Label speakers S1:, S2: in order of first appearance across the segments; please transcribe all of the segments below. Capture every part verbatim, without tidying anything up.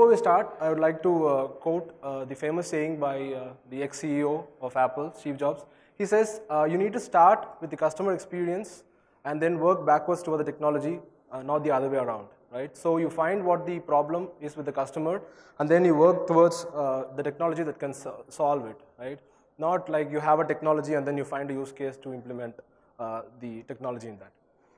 S1: before we start, I would like to uh, quote uh, the famous saying by uh, the ex-C E O of Apple, Steve Jobs. He says, uh, you need to start with the customer experience and then work backwards toward the technology, uh, not the other way around, right? So you find what the problem is with the customer, and then you work towards uh, the technology that can so solve it, right? Not like you have a technology and then you find a use case to implement uh, the technology in that.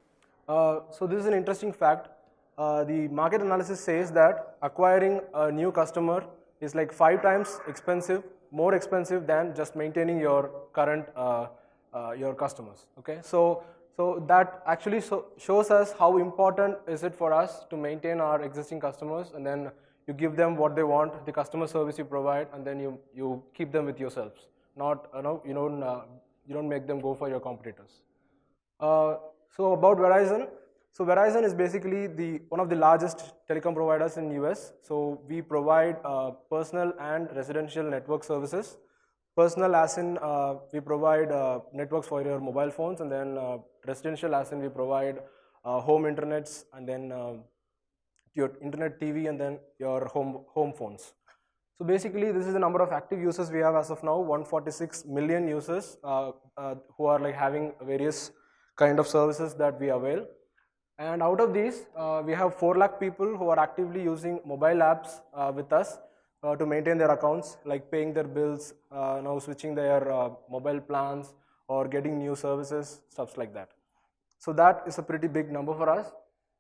S1: Uh, so this is an interesting fact. Uh, the market analysis says that acquiring a new customer is like five times expensive, more expensive than just maintaining your current uh, uh, your customers. Okay, so so that actually so shows us how important is it for us to maintain our existing customers, and then you give them what they want, the customer service you provide, and then you you keep them with yourselves. Not you know you don't uh, you don't make them go for your competitors. Uh, so about Verizon. So Verizon is basically the one of the largest telecom providers in U S. So we provide uh, personal and residential network services. Personal as in uh, we provide uh, networks for your mobile phones, and then uh, residential as in we provide uh, home internets, and then uh, your internet T V, and then your home home phones. So basically this is the number of active users we have as of now, one hundred forty-six million users uh, uh, who are like having various kind of services that we avail. And out of these, uh, we have four lakh people who are actively using mobile apps uh, with us uh, to maintain their accounts, like paying their bills, uh, now switching their uh, mobile plans, or getting new services, stuff like that. So that is a pretty big number for us.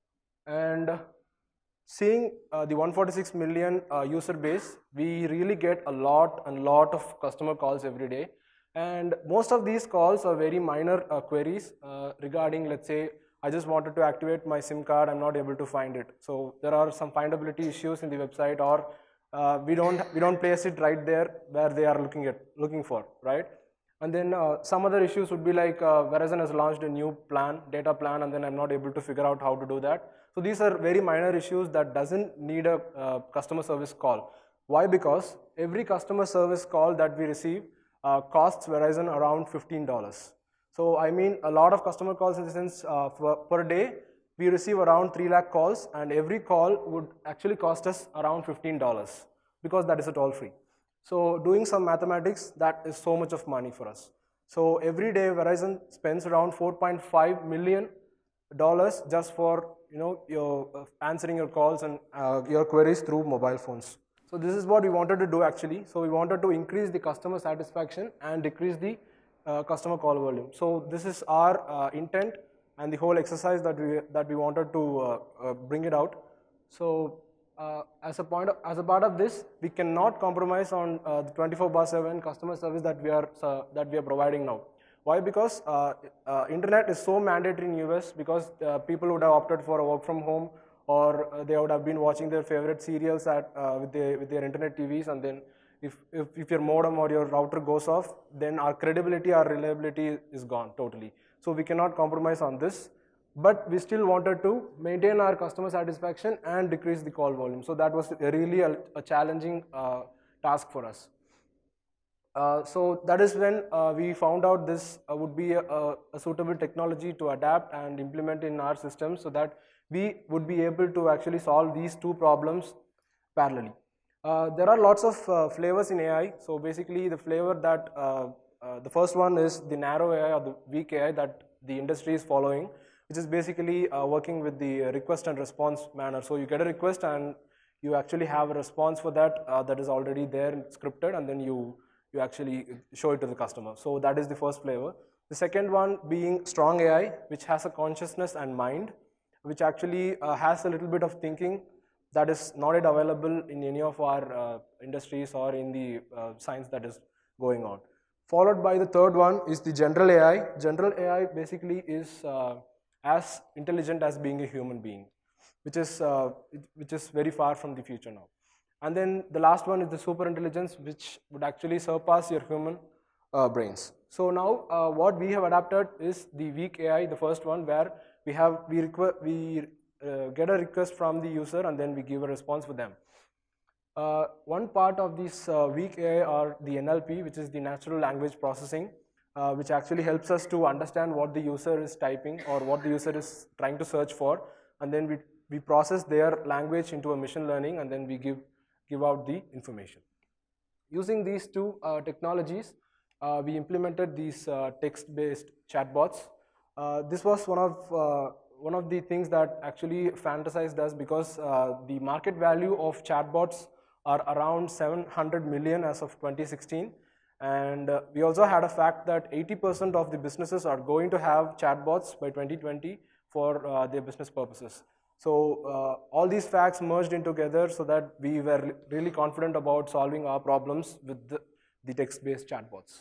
S1: And seeing uh, the one hundred forty-six million uh, user base, we really get a lot and lot of customer calls every day. And most of these calls are very minor uh, queries uh, regarding, let's say, I just wanted to activate my SIM card, I'm not able to find it. So there are some findability issues in the website, or uh, we don't we don't place it right there where they are looking at looking for, right? And then uh, some other issues would be like uh, Verizon has launched a new plan, data plan, and then I'm not able to figure out how to do that. So these are very minor issues that doesn't need a uh, customer service call. Why? Because every customer service call that we receive uh, costs Verizon around fifteen dollars. So I mean a lot of customer calls in the sense uh, for, per day we receive around three lakh calls, and every call would actually cost us around fifteen dollars because that is a toll free. So doing some mathematics, that is so much of money for us. So every day Verizon spends around four point five million dollars just for you know your uh, answering your calls and uh, your queries through mobile phones. So this is what we wanted to do actually. So we wanted to increase the customer satisfaction and decrease the Uh, customer call volume. So this is our uh, intent and the whole exercise that we that we wanted to uh, uh, bring it out. So uh, as a point of, as a part of this, we cannot compromise on uh, the twenty-four bar seven customer service that we are uh, that we are providing now. Why? Because uh, uh, internet is so mandatory in U S, because uh, people would have opted for a work from home, or uh, they would have been watching their favorite serials at uh, with their with their internet T Vs, and then If, if, if your modem or your router goes off, then our credibility, our reliability is gone totally. So we cannot compromise on this, but we still wanted to maintain our customer satisfaction and decrease the call volume. So that was really a, a challenging uh, task for us. Uh, so that is when uh, we found out this uh, would be a, a suitable technology to adapt and implement in our system, so that we would be able to actually solve these two problems parallelly. Uh, there are lots of uh, flavors in A I. So basically the flavor that, uh, uh, the first one is the narrow A I or the weak A I that the industry is following, which is basically uh, working with the request and response manner. So you get a request and you actually have a response for that uh, that is already there and scripted, and then you, you actually show it to the customer. So that is the first flavor. The second one being strong A I, which has a consciousness and mind, which actually uh, has a little bit of thinking that is not yet available in any of our uh, industries or in the uh, science that is going on. Followed by the third one is the general A I. General A I basically is uh, as intelligent as being a human being, which is, uh, which is very far from the future now. And then the last one is the super intelligence, which would actually surpass your human uh, brains. So now uh, what we have adapted is the weak A I, the first one, where we have we require we Uh, get a request from the user, and then we give a response for them. Uh, one part of this uh, weak A I are the N L P, which is the natural language processing, uh, which actually helps us to understand what the user is typing or what the user is trying to search for, and then we, we process their language into a machine learning, and then we give give out the information. Using these two uh, technologies, uh, we implemented these uh, text-based chatbots. Uh, this was one of uh, one of the things that actually fantasized us, because uh, the market value of chatbots are around seven hundred million as of twenty sixteen, and uh, we also had a fact that eighty percent of the businesses are going to have chatbots by twenty twenty for uh, their business purposes. So uh, all these facts merged in together so that we were really confident about solving our problems with the, the text-based chatbots.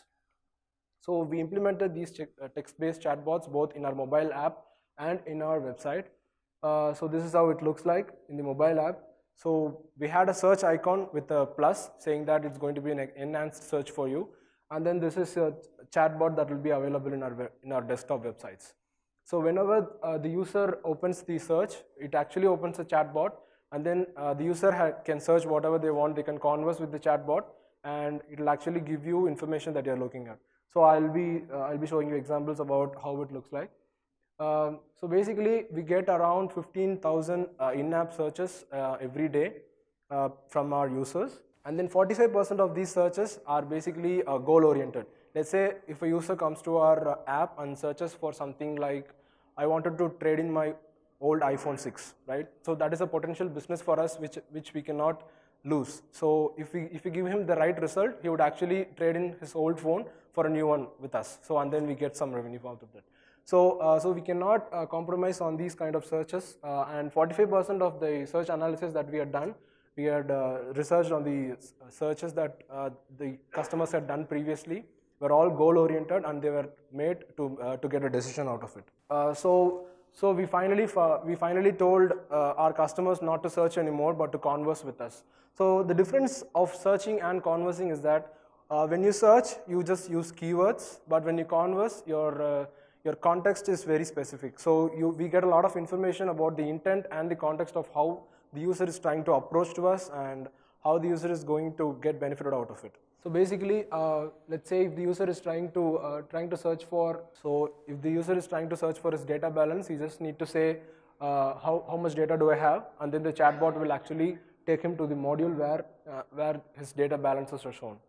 S1: So we implemented these uh, text-based chatbots both in our mobile app and in our website. Uh, so this is how it looks like in the mobile app. So we had a search icon with a plus saying that it's going to be an enhanced search for you. And then this is a chatbot that will be available in our, in our desktop websites. So whenever uh, the user opens the search, it actually opens a chatbot, and then uh, the user can search whatever they want. They can converse with the chatbot, and it will actually give you information that you're looking at. So I'll be uh, I'll be showing you examples about how it looks like. Um, so basically, we get around fifteen thousand uh, in-app searches uh, every day uh, from our users, and then forty-five percent of these searches are basically uh, goal-oriented. Let's say if a user comes to our uh, app and searches for something like, I wanted to trade in my old iPhone six, right? So that is a potential business for us which, which we cannot lose. So if we, if we give him the right result, he would actually trade in his old phone for a new one with us. So and then we get some revenue out of that. So, uh, so we cannot uh, compromise on these kind of searches, uh, and forty-five percent of the search analysis that we had done, we had uh, researched on the searches that uh, the customers had done previously, were all goal-oriented, and they were made to uh, to get a decision out of it. Uh, so, so we finally we finally told uh, our customers not to search anymore, but to converse with us. So the difference of searching and conversing is that uh, when you search, you just use keywords, but when you converse, your uh, your context is very specific. So you we get a lot of information about the intent and the context of how the user is trying to approach to us and how the user is going to get benefited out of it. So basically, uh, let's say if the user is trying to uh, trying to search for, so if the user is trying to search for his data balance, you just need to say uh, how how much data do I have, and then the chatbot will actually take him to the module where uh, where his data balances are shown.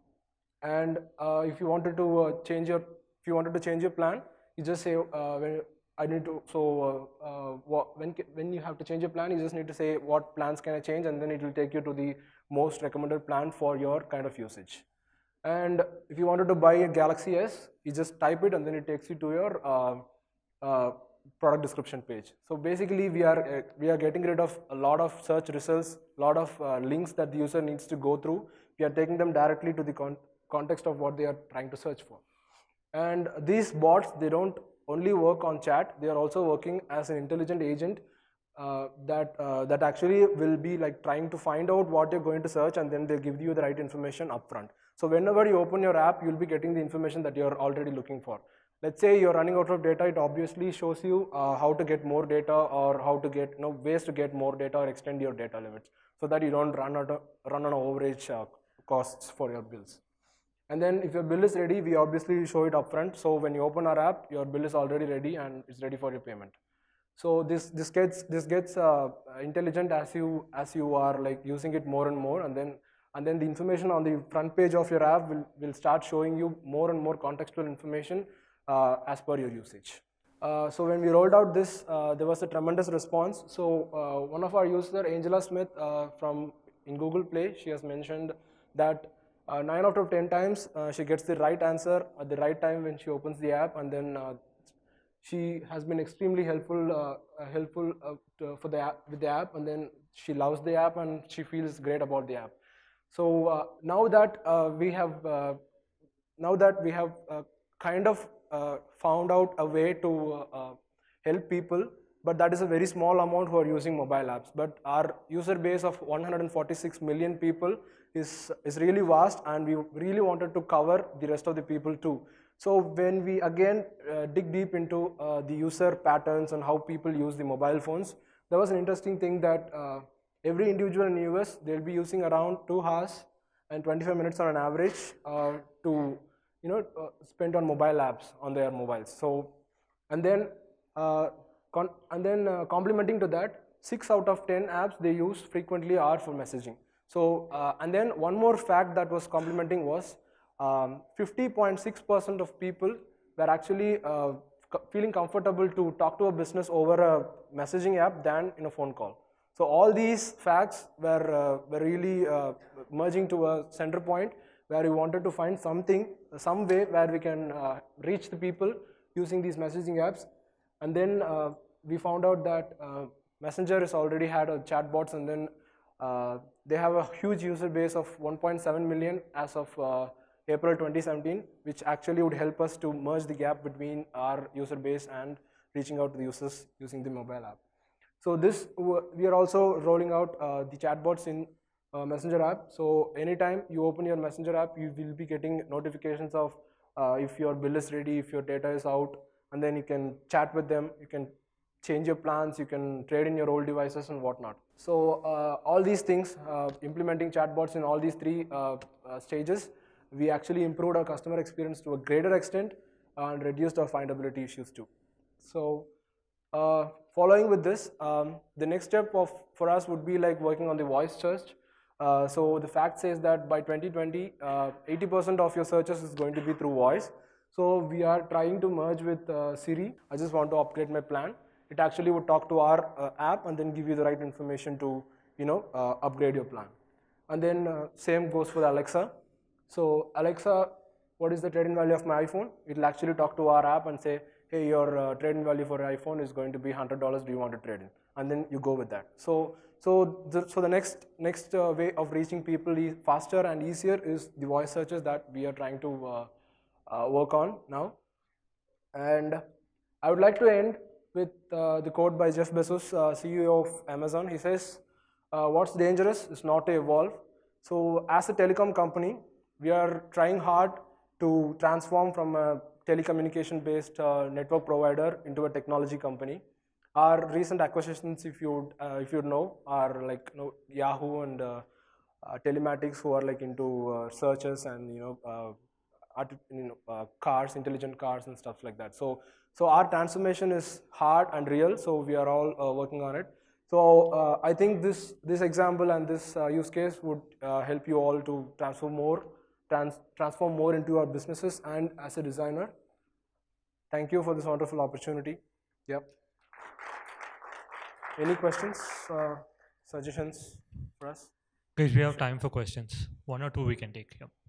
S1: And uh, if you wanted to uh, change your if you wanted to change your plan, you just say uh, when I need to. So uh, uh, what, when when you have to change your plan, you just need to say what plans can I change, and then it will take you to the most recommended plan for your kind of usage. And if you wanted to buy a Galaxy S, you just type it, and then it takes you to your uh, uh, product description page. So basically, we are uh, we are getting rid of a lot of search results, a lot of uh, links that the user needs to go through. We are taking them directly to the con context of what they are trying to search for. And these bots, they don't only work on chat, they are also working as an intelligent agent uh, that, uh, that actually will be like trying to find out what you're going to search, and then they'll give you the right information upfront. So whenever you open your app, you'll be getting the information that you're already looking for. Let's say you're running out of data, it obviously shows you uh, how to get more data, or how to get, you know, ways to get more data or extend your data limits, so that you don't run, out of, run on overage uh, costs for your bills. And then if your bill is ready, we obviously show it upfront. So when you open our app, your bill is already ready and it's ready for your payment. So this this gets this gets uh, intelligent as you as you are like using it more and more, and then and then the information on the front page of your app will will start showing you more and more contextual information uh, as per your usage. Uh, so when we rolled out this, uh, there was a tremendous response. So uh, one of our users, Angela Smith uh, from in Google Play, she has mentioned that Uh, nine out of ten times uh, she gets the right answer at the right time when she opens the app, and then uh, she has been extremely helpful uh, uh, helpful uh, to, for the app, with the app, and then she loves the app and she feels great about the app. So uh, now that uh, we have uh, now that we have uh, kind of uh, found out a way to uh, help people, but that is a very small amount who are using mobile apps. But our user base of one hundred forty-six million people is, is really vast, and we really wanted to cover the rest of the people too. So when we again uh, dig deep into uh, the user patterns and how people use the mobile phones, there was an interesting thing that uh, every individual in the U S, they'll be using around two hours and twenty-five minutes on an average uh, to you know uh, spend on mobile apps on their mobiles. So and then uh, Con and then uh, complementing to that, six out of ten apps they use frequently are for messaging. So, uh, and then one more fact that was complementing was fifty point six percent of people were actually uh, feeling comfortable to talk to a business over a messaging app than in a phone call. So all these facts were, uh, were really uh, merging to a center point where we wanted to find something, some way where we can uh, reach the people using these messaging apps. And then uh, we found out that uh, Messenger has already had a chatbots, and then uh, they have a huge user base of one point seven million as of uh, April twenty seventeen, which actually would help us to merge the gap between our user base and reaching out to the users using the mobile app. So this, we are also rolling out uh, the chatbots in uh, Messenger app. So anytime you open your Messenger app, you will be getting notifications of uh, if your bill is ready, if your data is out, and then you can chat with them, you can change your plans, you can trade in your old devices and whatnot. So uh, all these things, uh, implementing chatbots in all these three uh, uh, stages, we actually improved our customer experience to a greater extent and reduced our findability issues too. So uh, following with this, um, the next step of for us would be like working on the voice search. Uh, so the fact says that by twenty twenty, eighty percent uh, of your searches is going to be through voice. So we are trying to merge with uh, Siri. I just want to upgrade my plan. It actually would talk to our uh, app and then give you the right information to, you know, uh, upgrade your plan. And then uh, same goes for Alexa. So Alexa, what is the trade-in value of my iPhone? It will actually talk to our app and say, hey, your uh, trade-in value for your iPhone is going to be one hundred dollars, do you want to trade in? And then you go with that. So, so, the, so the next, next uh, way of reaching people is faster and easier is the voice searches that we are trying to uh, uh, work on now. And I would like to end with uh, the quote by Jeff Bezos, uh, C E O of Amazon. He says, uh, what's dangerous is not to evolve. So as a telecom company, we are trying hard to transform from a telecommunication based uh, network provider into a technology company. Our recent acquisitions, if you uh, if you know, are like you know, Yahoo and uh, uh, Telematics, who are like into uh, searches and you know, uh, art, you know uh, cars, intelligent cars and stuff like that. So so our transformation is hard and real. So we are all uh, working on it. So uh, I think this this example and this uh, use case would uh, help you all to transform more. Trans transform more into your businesses and as a designer. Thank you for this wonderful opportunity. Yep. Any questions, uh, suggestions for us?
S2: Guys, we have time for questions. One or two we can take. Yep.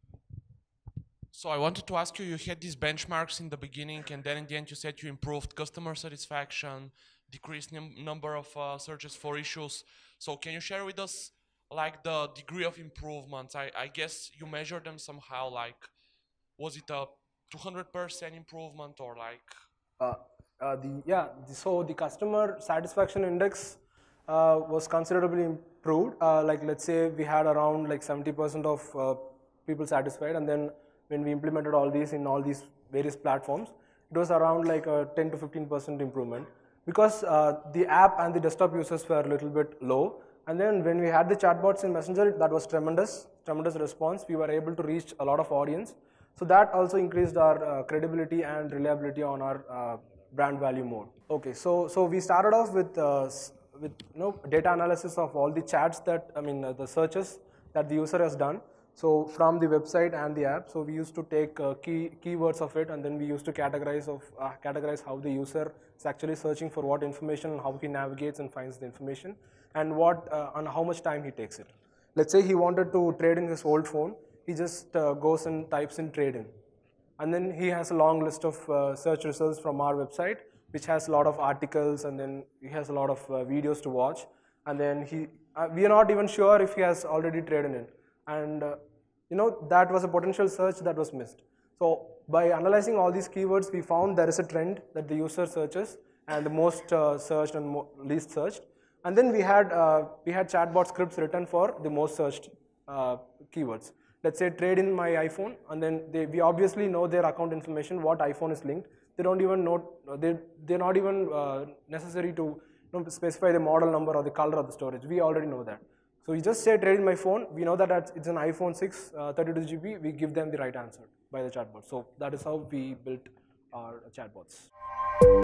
S3: So I wanted to ask you, you had these benchmarks in the beginning, and then in the end you said you improved customer satisfaction, decreased num number of uh, searches for issues. So can you share with us like the degree of improvements? I, I guess you measure them somehow, like was it a two hundred percent improvement or like?
S1: Uh, uh, the, yeah, the, so the customer satisfaction index uh, was considerably improved. Uh, like let's say we had around like seventy percent of uh, people satisfied, and then when we implemented all these in all these various platforms, it was around like a ten to fifteen percent improvement, because uh, the app and the desktop users were a little bit low. And then when we had the chatbots in Messenger, that was tremendous, tremendous response. We were able to reach a lot of audience. So that also increased our uh, credibility and reliability on our uh, brand value mode. Okay, so so we started off with uh, with you know data analysis of all the chats that I mean uh, the searches that the user has done. So from the website and the app, so we used to take uh, key keywords of it, and then we used to categorize of uh, categorize how the user is actually searching for what information and how he navigates and finds the information, and what uh, and how much time he takes it. Let's say he wanted to trade in his old phone, he just uh, goes and types in trade in, and then he has a long list of uh, search results from our website, which has a lot of articles, and then he has a lot of uh, videos to watch, and then he uh, we are not even sure if he has already traded in, and uh, you know that was a potential search that was missed. So by analyzing all these keywords, we found there is a trend that the user searches, and the most uh, searched and mo least searched. And then we had uh, we had chatbot scripts written for the most searched uh, keywords. Let's say trade in my iPhone, and then they, we obviously know their account information, what iPhone is linked. They don't even know, they, they're not even uh, necessary to you know, specify the model number or the color of the storage. We already know that. So we just say trade in my phone, we know that it's an iPhone six, uh, thirty-two G B, we give them the right answer by the chatbot. So that is how we built our chatbots.